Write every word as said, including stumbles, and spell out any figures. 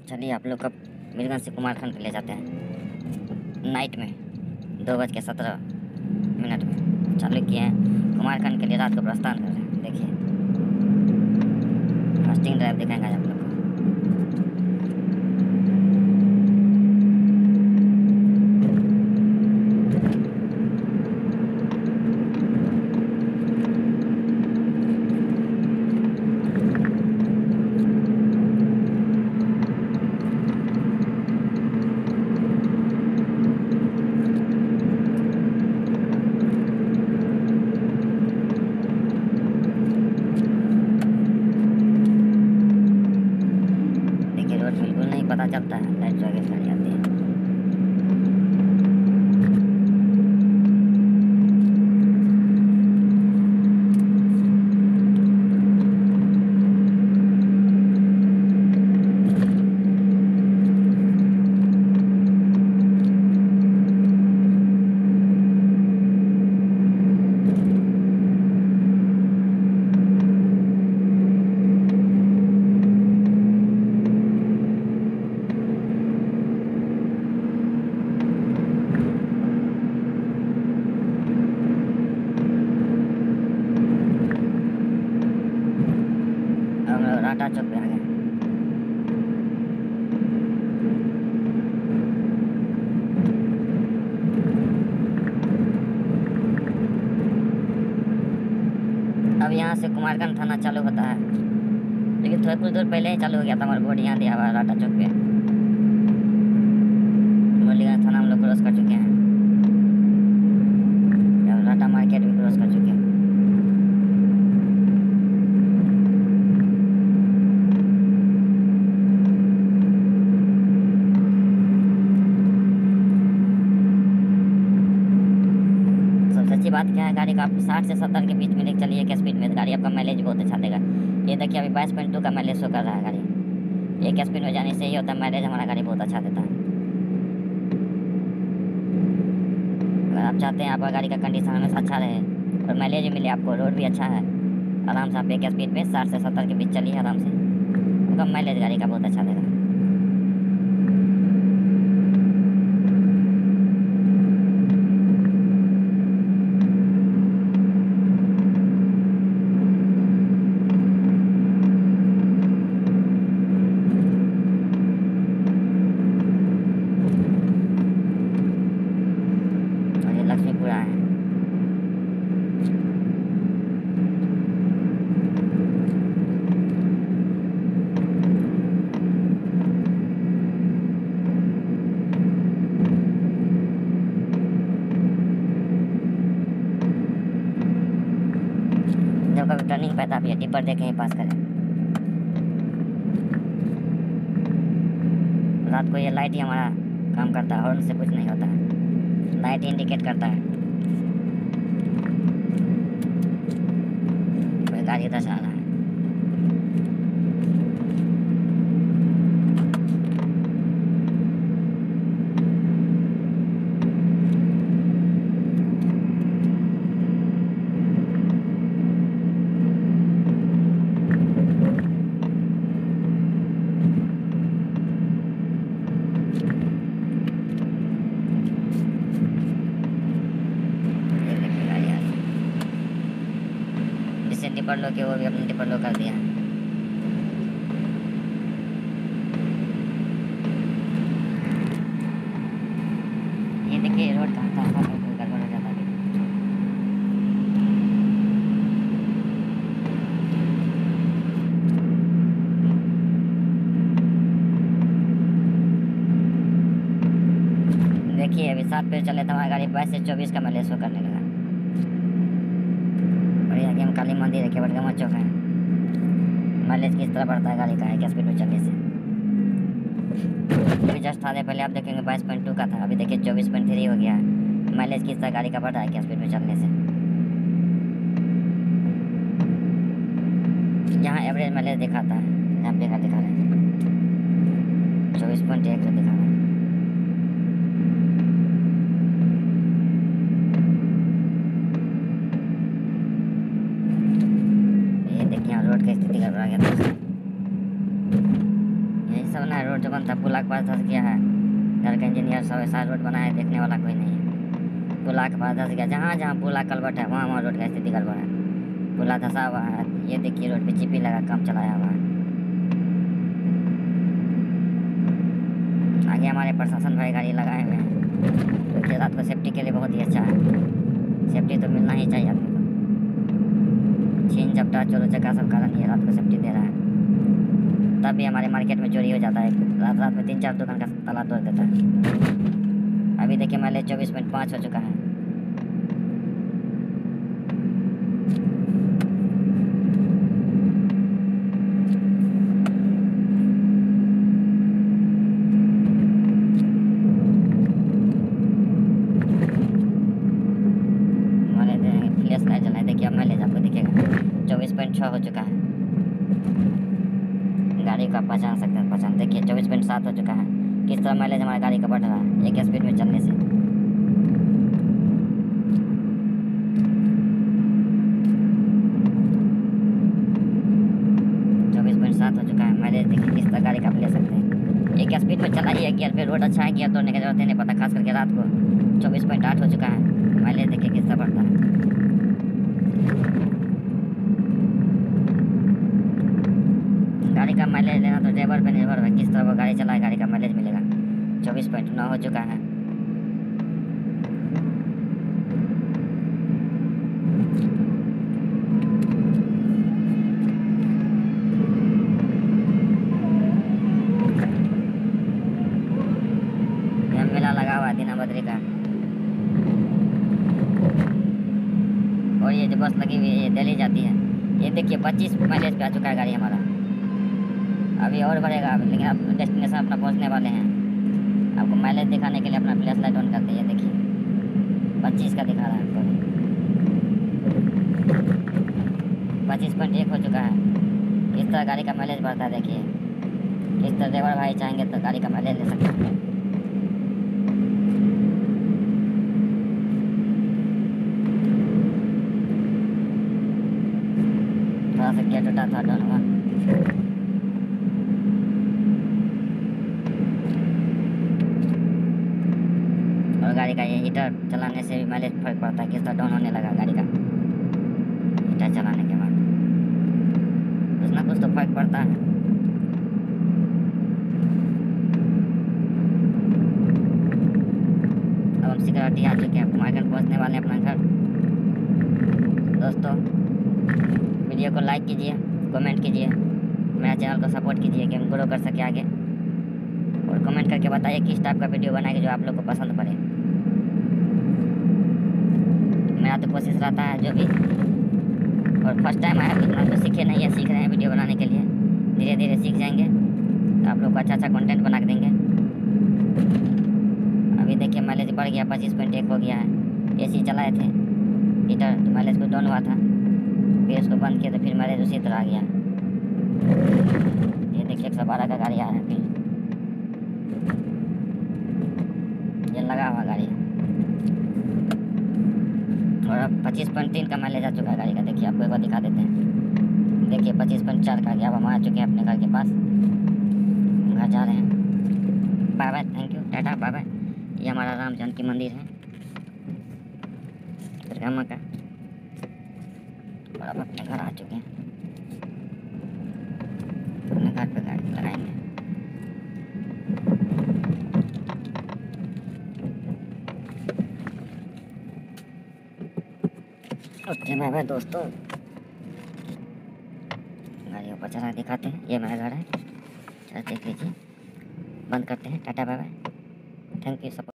चलिए आप लोग कब मीरगंज से कुमारखंड के ले जाते हैं नाइट में दो बज के सत्रह मिनट में चालू किए हैं। कुमारखंड के लिए रात को प्रस्थान कर रहे हैं। देखिए फास्टिंग ड्राइव दिखाएंगे आप लोग को। बिल्कुल नहीं पता चलता है, लाइट वगैरह गाड़ी आती है। राटा चौक पे आ गए। अब यहाँ से कुमारखंड थाना चालू होता है, लेकिन थोड़ा कुछ दूर पहले ही चालू हो गया था। हमारा बोर्ड यहाँ दिया हुआ है राटा चौक पे। मुरलीगंज थाना हम लोग क्रॉस कर चुके हैं। राटा मार्केट भी क्रॉस कर चुके हैं। अच्छी बात क्या है, गाड़ी का आप साठ से सत्तर के बीच में लेकर चलिए एक स्पीड में, गाड़ी आपका माइलेज बहुत अच्छा देगा। ये देखिए अभी बाईस पॉइंट टू का माइलेज शो कर रहा है गाड़ी। एक स्पीड में जाने से ही होता है माइलेज, हमारा गाड़ी बहुत अच्छा देता है। अगर आप चाहते हैं आपका गाड़ी का कंडीशन हमेशा अच्छा रहे और माइलेज भी मिले आपको, रोड भी अच्छा है, आराम से आप एक स्पीड में साठ से सत्तर के बीच चलिए आराम से, आपका माइलेज गाड़ी का बहुत अच्छा देगा। लक्ष्मीपुरा है। जब कभी टर्निंग पे आप ये टिप्पर देखे ही पास करें। रात को ये लाइट ही हमारा काम करता है, हॉर्न से कुछ नहीं होता है, लाइट इंडिकेट करता है कोई गाड़ी इधर से आ रहा है। टिप्पर लो के वो भी अपने टिप्पर लो कर दिया। ये देखिए रोड कहाँ था, गड़बड़ हो जाता है। देखिए अभी सात पे चले तो हमारी गाड़ी बाईस से चौबीस का माइलेज शो करने लगा। हम काली मंदिर है, केवटगमा चौक है। माइलेज किस तरह बढ़ता है गाड़ी का एक स्पीड में चलने से। अभी जस्ट आधे पहले आप देखेंगे बाईस पॉइंट टू का था, अभी देखिए चौबीस पॉइंट थ्री हो गया है। माइलेज किस तरह गाड़ी का बढ़ रहा है एक स्पीड में चलने से। यहाँ एवरेज माइलेज दिखाता है, यहाँ पे दिखा रहे हैं चौबीस पॉइंट एक दिखा रहा है। रोड की स्थिति गड़बड़ा गया था। यही सब ना रोड जो बनता पुला के पास धस गया है। घर का इंजीनियर सब ऐसा रोड बनाया है, देखने वाला कोई नहीं है। पुला के पास धस गया, जहाँ जहाँ पुला कलवट है वहाँ वहाँ रोड का स्थिति गड़बड़ है। पुला धंसा हुआ है, ये देखिए रोड पे चिपी लगा काम चलाया हुआ है। आगे हमारे प्रशासन भाई गाड़ी लगाए हुए हैं, तो रात को सेफ्टी के लिए बहुत ही अच्छा है। सेफ्टी तो मिलना ही चाहिए आदमी को। छीन झपटा चोरों चक्का सब कारण ये रात को सेफ्टी दे रहा है। तब भी हमारे मार्केट में चोरी हो जाता है, रात रात में तीन चार दुकान का ताला तोड़ देता है। अभी देखिए माइलेज चौबीस पॉइंट पाँच हो चुका है। फ्लैश लाइट जलाए, देखिए अब माइलेज आपको दिखेगा चौबीस पॉइंट छः हो चुका है। गाड़ी को आप पहचान सकते हैं, पहचान देखिए चौबीस पॉइंट सात हो चुका है। किस तरह माइलेज हमारी गाड़ी का बढ़ रहा है एक स्पीड में चलने से। चौबीस पॉइंट सात हो चुका है माइलेज, देखिए किस तरह गाड़ी का आप ले सकते हैं। एक स्पीड में चलाइए, गियर पे रोड अच्छा है, गियर तोड़ने की जरूरत नहीं पड़ता, खास करके रात को। चौबीस पॉइंट आठ हो चुका है माइलेज, देखिए किस तरह बढ़ता है। गाड़ी का माइलेज लेना तो ड्राइवर पे निर्भर है, किस तरह वो गाड़ी चलाए गाड़ी का माइलेज मिलेगा। चौबीस पॉइंट नौ हो चुका है। यहाँ मेला लगा हुआ है दीना बद्री का, और ये जो बस लगी हुई है ये दिल्ली जाती है। ये देखिए पच्चीस माइलेज पे आ चुका है गाड़ी हमारा। अभी और बढ़ेगा, लेकिन आप डेस्टिनेशन अपना पहुंचने वाले हैं। आपको माइलेज दिखाने के लिए अपना फ्लैश लाइट ऑन करते हैं, देखिए पच्चीस का दिखा रहा है आपको। पच्चीस पॉइंट एक हो चुका है। इस तरह गाड़ी का माइलेज बढ़ता है, देखिए किस तरह ड्राइवर भाई चाहेंगे तो गाड़ी का माइलेज ले सकते हैं। थोड़ा सा गेट उठा था डाउन हुआ। और गाड़ी का ये हीटर चलाने से भी माइलेज फर्क पड़ता है, किस तरह डाउन होने लगा गाड़ी का हीटर चलाने के बाद। कुछ ना कुछ तो फर्क पड़ता है। अब हम सिक्योरिटी आ चुके हैं, मार्केट पहुंचने वाले हैं अपना घर। दोस्तों वीडियो को लाइक कीजिए, कमेंट कीजिए, मेरा चैनल को सपोर्ट कीजिए कि हम ग्रो कर सके आगे। और कमेंट करके बताइए किस टाइप का वीडियो बनाएंगे जो आप लोग को पसंद पड़े। मेरा तो कोशिश रहता है जो भी, और फर्स्ट टाइम आया तो तो सीखे नहीं है, सीख रहे हैं वीडियो बनाने के लिए। धीरे धीरे सीख जाएंगे तो आप लोग को अच्छा अच्छा कंटेंट बना के देंगे। अभी देखिए माइलेज बढ़ गया, पच्चीस पॉइंट एक हो गया है। ए सी चलाए थे हीटर तो माइलेज कुछ डाउन हुआ था, फिर उसको बंद किया तो फिर माइलेज उसी तरह आ गया। ये देखिए एक सौ बारह का गाड़ी आ रहा है, फिर ये लगा हुआ गाड़ी। और अब पच्चीस पॉइंट तीन का माइलेज आ चुका है गाड़ी का, देखिए आपको एक बार दिखा देते हैं। देखिए पच्चीस पॉइंट चार का गया। अब हम आ चुके हैं अपने घर के पास, घर जा रहे हैं। Bye bye, thank you, tata, bye bye. ये हमारा राम जानकी मंदिर है दुर्गा माँ का। और अब अपने घर आ चुके हैं, अपने घर पे गाड़ी लगाएंगे। ओके बाय बाय दोस्तों, गाड़ी ऊपर चला दिखाते हैं। ये मेरा घर है, चल देख लीजिए। बंद करते हैं, tata bye bye, thank you support.